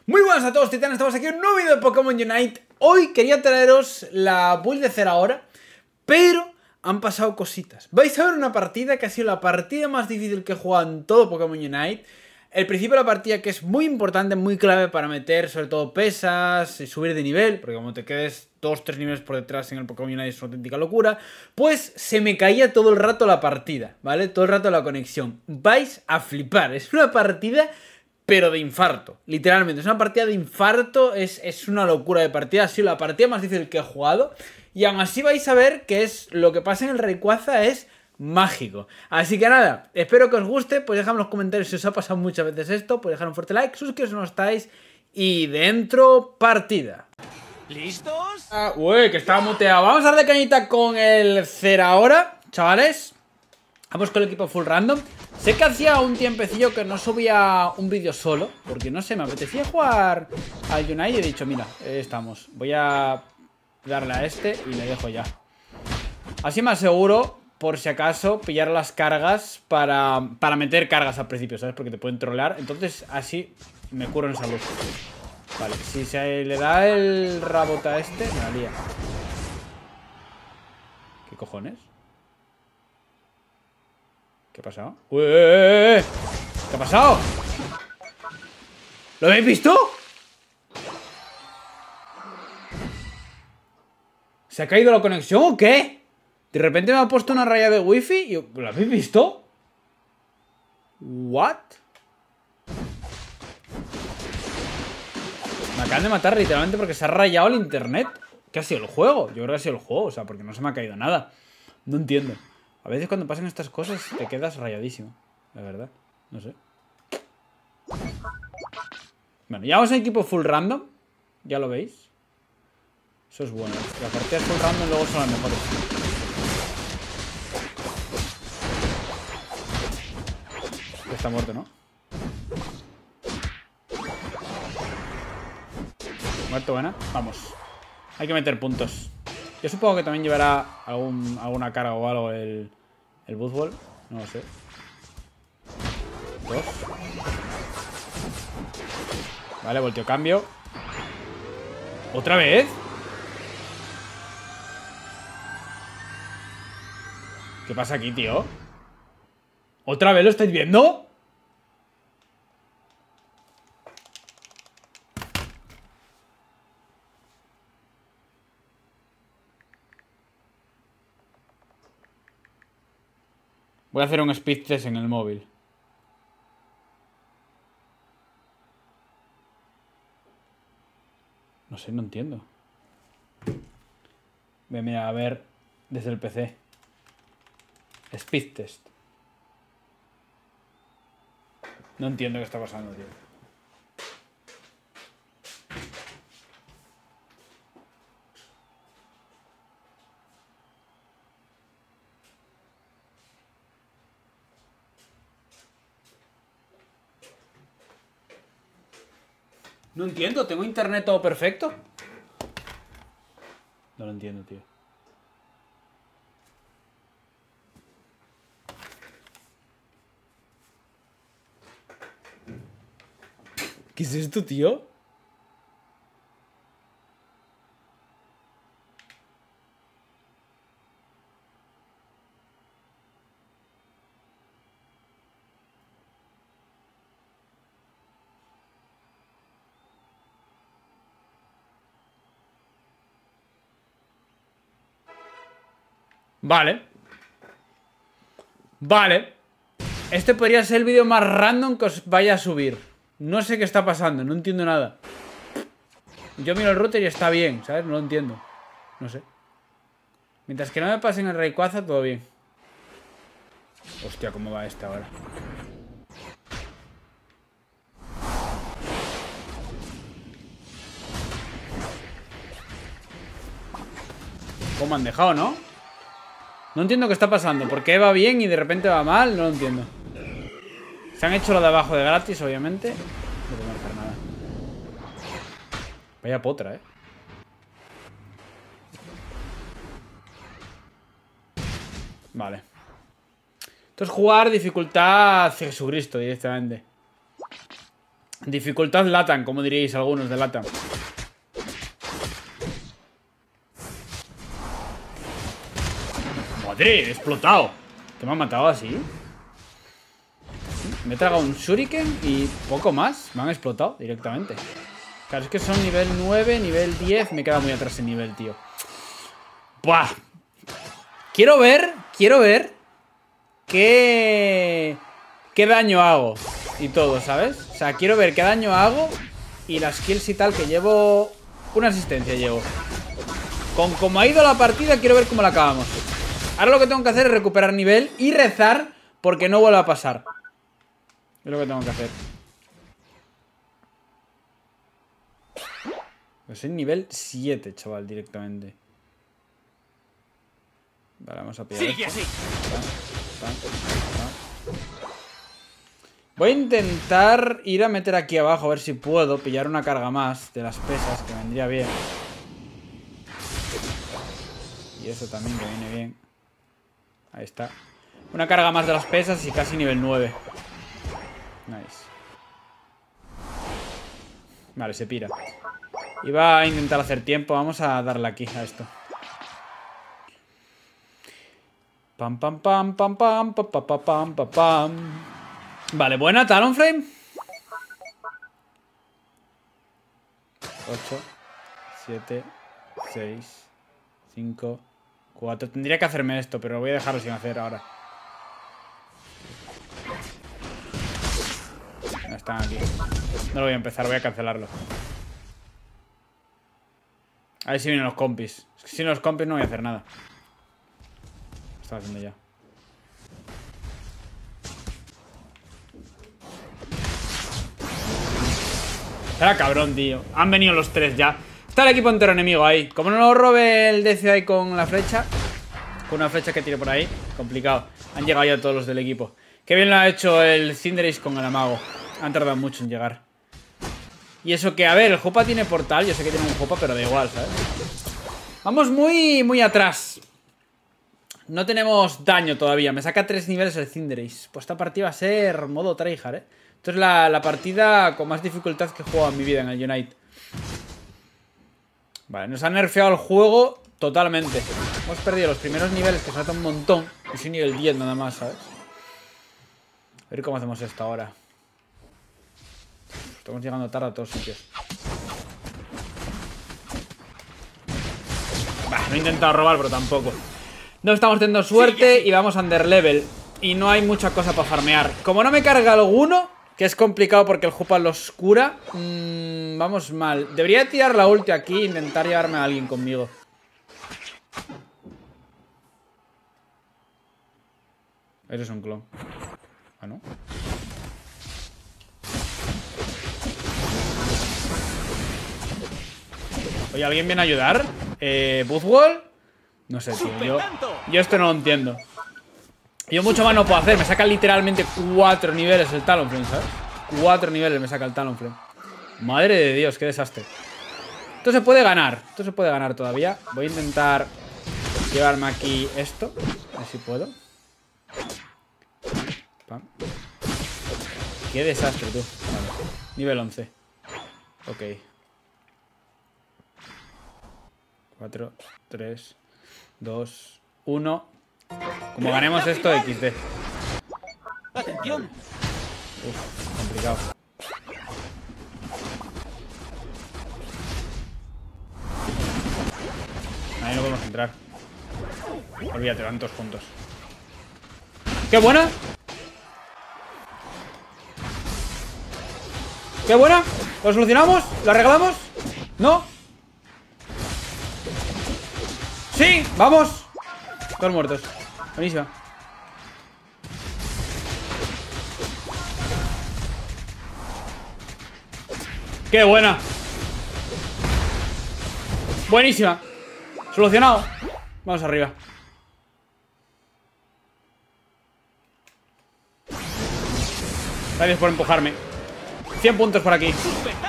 Muy buenas a todos, titanes, estamos aquí en un nuevo vídeo de Pokémon Unite. Hoy quería traeros la build de Zeraora, pero han pasado cositas. Vais a ver una partida que ha sido la partida más difícil que he jugado en todo Pokémon Unite. El principio de la partida, que es muy importante, muy clave para meter sobre todo pesas y subir de nivel, porque como te quedes 2-3 niveles por detrás en el Pokémon Unite es una auténtica locura. Pues se me caía todo el rato la partida, ¿vale? Todo el rato la conexión. Vais a flipar, es una partida pero de infarto, literalmente, es una partida de infarto, es una locura de partida, ha sido la partida más difícil que he jugado, y aún así vais a ver que es lo que pasa en el Rayquaza es mágico. Así que nada, espero que os guste, pues dejadme en los comentarios si os ha pasado muchas veces esto, pues dejad un fuerte like, suscribiros si no estáis, y dentro partida. ¿Listos? Uy, que estaba muteado. Vamos a darle cañita con el Zeraora, chavales. Vamos con el equipo full random. Sé que hacía un tiempecillo que no subía un vídeo solo, porque no sé, me apetecía jugar al Unite y he dicho, mira, estamos. Voy a darle a este y le dejo ya. Así me aseguro, por si acaso, pillar las cargas para meter cargas al principio, ¿sabes? Porque te pueden trolear. Entonces así me curo en salud. Vale, si se le da el rabota a este, me la lía. ¿Qué cojones? ¿Qué ha pasado? ¡Uy! ¿Qué ha pasado? ¿Lo habéis visto? ¿Se ha caído la conexión o qué? De repente me ha puesto una raya de wifi y... ¿Lo habéis visto? ¿What? Me acaban de matar literalmente porque se ha rayado el internet. ¿Qué ha sido el juego? Yo creo que ha sido el juego, o sea, porque no se me ha caído nada. No entiendo. A veces cuando pasan estas cosas te quedas rayadísimo. La verdad. No sé. Bueno, ya vamos a equipo full random. Ya lo veis. Eso es bueno. Las partidas full random luego son las mejores. Ya está muerto, ¿no? Muerto, buena. Vamos. Hay que meter puntos. Yo supongo que también llevará alguna carga o algo el Buzzball. No lo sé. 2. Vale, volteo cambio. ¿Otra vez? ¿Qué pasa aquí, tío? ¿Otra vez lo estáis viendo? Voy a hacer un speed test en el móvil. No sé, no entiendo. Voy a mirar a ver desde el PC. Speed test. No entiendo qué está pasando, tío. No entiendo, ¿tengo internet todo perfecto? No lo entiendo, tío. ¿Qué es esto, tío? Vale. Vale. Este podría ser el vídeo más random que os vaya a subir. No sé qué está pasando, no entiendo nada. Yo miro el router y está bien, ¿sabes? No lo entiendo. No sé. Mientras que no me pasen el Rayquaza, todo bien. Hostia, ¿cómo va este ahora? ¿Cómo han dejado, no? No entiendo qué está pasando. ¿Por qué va bien y de repente va mal? No lo entiendo. Se han hecho lo de abajo de gratis, obviamente. No puedo hacer nada. Vaya potra, Vale. Esto es jugar dificultad Jesucristo directamente. Dificultad Latam, como diríais algunos de Latam. Madre, he explotado. ¿Qué me ha matado así? Me he tragado un shuriken y poco más. Me han explotado directamente. Claro, es que son nivel 9, nivel 10. Me queda muy atrás en nivel, tío. ¡Buah! Quiero ver qué daño hago y todo, ¿sabes? O sea, quiero ver qué daño hago y las kills y tal, que llevo... Una asistencia llevo. Con como ha ido la partida, quiero ver cómo la acabamos. Ahora lo que tengo que hacer es recuperar nivel y rezar porque no vuelva a pasar. Es lo que tengo que hacer. Pues soy nivel 7, chaval, directamente. Vale, vamos a pillar esto. Voy a intentar ir a meter aquí abajo a ver si puedo pillar una carga más de las pesas, que vendría bien. Y eso también que viene bien. Ahí está. Una carga más de las pesas y casi nivel 9. Nice. Vale, se pira. Iba a intentar hacer tiempo. Vamos a darle aquí a esto. Pam, pam, pam, pam, pam, pam, pam, pam, pam, pam. Vale, buena, Talonflame. 8, 7, 6, 5, 4. Tendría que hacerme esto, pero voy a dejarlo sin hacer ahora. No están aquí. No lo voy a empezar, voy a cancelarlo. A ver si vienen los compis. Es que si no los compis no voy a hacer nada. Lo estaba haciendo ya. Era cabrón, tío. Han venido los tres ya. Está el equipo entero enemigo ahí. Como no lo robe el DC ahí con la flecha, con una flecha que tire por ahí, complicado. Han llegado ya todos los del equipo. Qué bien lo ha hecho el Cinderace con el amago. Han tardado mucho en llegar. Y eso que, a ver, el Jupa tiene portal. Yo sé que tiene un Jupa, pero da igual, ¿sabes? Vamos muy atrás. No tenemos daño todavía. Me saca 3 niveles el Cinderace. Pues esta partida va a ser modo tryhard, ¿eh? Esto es la partida con más dificultad que he jugado en mi vida en el Unite. Vale, nos han nerfeado el juego totalmente. Hemos perdido los primeros niveles, que se nota un montón. Y soy nivel 10 nada más, ¿sabes? A ver cómo hacemos esto ahora. Estamos llegando tarde a todos sitios. Bah, no he intentado robar, pero tampoco. No estamos teniendo suerte y vamos underlevel. Y no hay mucha cosa para farmear. Como no me carga alguno, que es complicado porque el Jupa los cura, vamos mal. Debería tirar la ulti aquí e intentar llevarme a alguien conmigo. Eres un clon. Ah, ¿no? Oye, ¿alguien viene a ayudar? ¿Buzzwall? No sé, tío. Yo esto no lo entiendo. Yo mucho más no puedo hacer. Me saca literalmente 4 niveles el Talonflame, ¿sabes? 4 niveles me saca el Talonflame. Madre de Dios, qué desastre. Esto se puede ganar. Esto se puede ganar todavía. Voy a intentar llevarme aquí esto. A ver si puedo. Pam. Qué desastre, tú. Vale. Nivel 11. Ok. 4, 3, 2, 1. Como ganemos esto, XD. ¡Atención! Uf, complicado. Ahí no podemos entrar. Olvídate, van todos juntos. ¡Qué buena! ¡Qué buena! ¿Lo solucionamos? ¿Lo arreglamos? ¿No? ¡Sí! ¡Vamos! Todos muertos. Buenísima. ¡Qué buena! Buenísima. Solucionado. Vamos arriba. Gracias por empujarme. 100 puntos por aquí.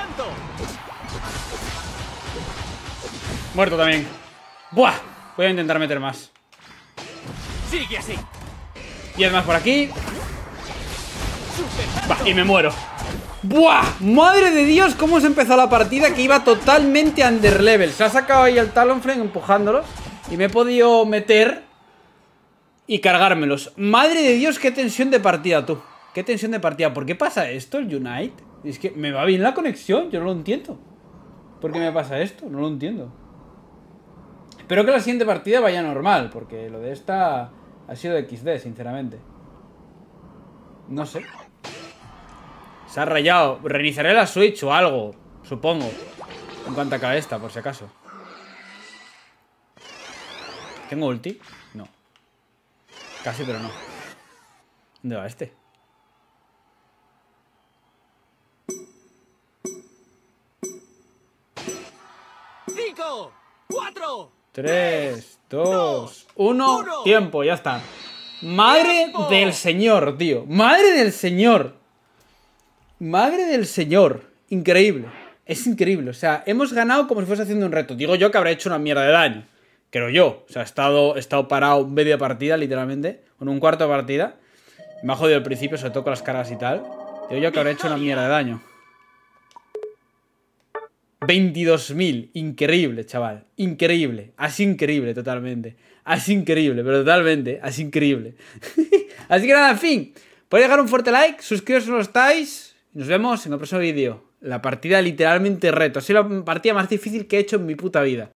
Muerto también. ¡Buah! Voy a intentar meter más. Sigue así. 10 más por aquí. Bah, y me muero. ¡Buah! ¡Madre de Dios! ¿Cómo se empezó la partida? Que iba totalmente underlevel. Se ha sacado ahí el Talonflame empujándolos. Y me he podido meter y cargármelos. ¡Madre de Dios! ¡Qué tensión de partida, tú! ¡Qué tensión de partida! ¿Por qué pasa esto, el Unite? Es que me va bien la conexión. Yo no lo entiendo. ¿Por qué me pasa esto? No lo entiendo. Espero que la siguiente partida vaya normal. Porque lo de esta ha sido XD, sinceramente. No sé. Se ha rayado. Reiniciaré la Switch o algo, supongo. En cuanto acabe esta, por si acaso. ¿Tengo ulti? No. Casi, pero no. ¿Dónde va este? ¡5! ¡4! 3, 2, 1. Tiempo, ya está. Madre del señor, tío. Madre del señor. Madre del señor. Increíble. Es increíble. O sea, hemos ganado como si fuese haciendo un reto. Digo yo que habrá hecho una mierda de daño. Creo yo. O sea, he estado parado media partida, literalmente. Con un cuarto de partida. Me ha jodido al principio, sobre todo con las caras y tal. Digo yo que habrá hecho una mierda de daño. 22.000. Increíble, chaval. Increíble. Así increíble, totalmente. Así increíble, pero totalmente. Así increíble. Así que nada, en fin. Podéis dejar un fuerte like. Suscribiros si no lo estáis. Nos vemos en el próximo vídeo. La partida literalmente reto. Ha sido la partida más difícil que he hecho en mi puta vida.